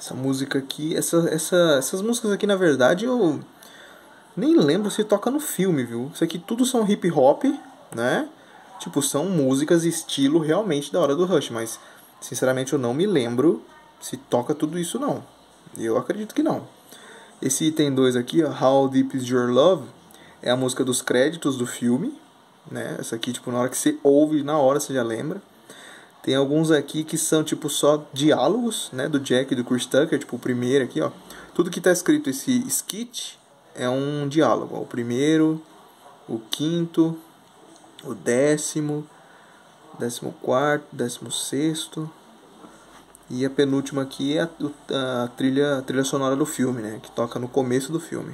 Essa música aqui, essas músicas aqui, na verdade, eu nem lembro se toca no filme, viu? Isso aqui tudo são hip hop, né? Tipo, são músicas estilo realmente da Hora do Rush, mas sinceramente eu não me lembro se toca tudo isso não. Eu acredito que não. Esse item 2 aqui, ó, How Deep Is Your Love, é a música dos créditos do filme, né? Essa aqui, tipo, na hora que você ouve, na hora você já lembra. Tem alguns aqui que são tipo só diálogos, né, do Jack e do Chris Tucker, tipo o primeiro aqui, ó. Tudo que tá escrito esse skit é um diálogo, ó. O primeiro, o quinto, o décimo, 14º, 16º e a penúltima aqui é a trilha sonora do filme, né, que toca no começo do filme.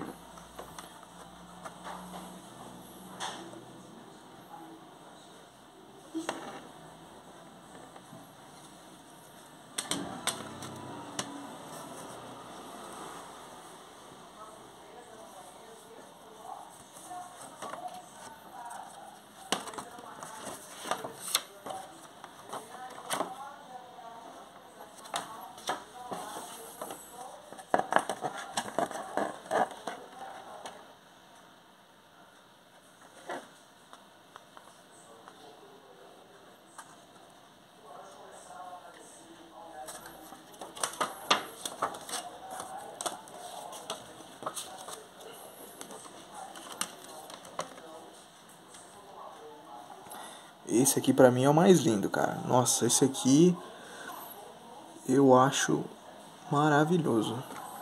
Esse aqui pra mim é o mais lindo, cara. Nossa, esse aqui eu acho maravilhoso.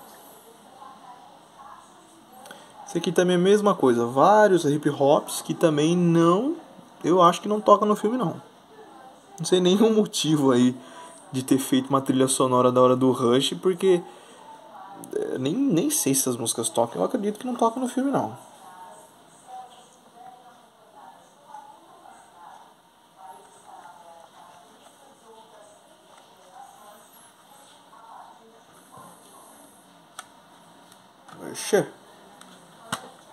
Esse aqui também é a mesma coisa. Vários hip hops que também não. Eu acho que não toca no filme, não. Não sei nenhum motivo aí de ter feito uma trilha sonora da Hora do Rush, porque nem sei se essas músicas tocam. Eu acredito que não toca no filme, não. Oxê.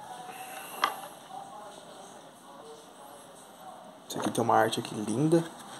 Esse aqui tem uma arte aqui linda.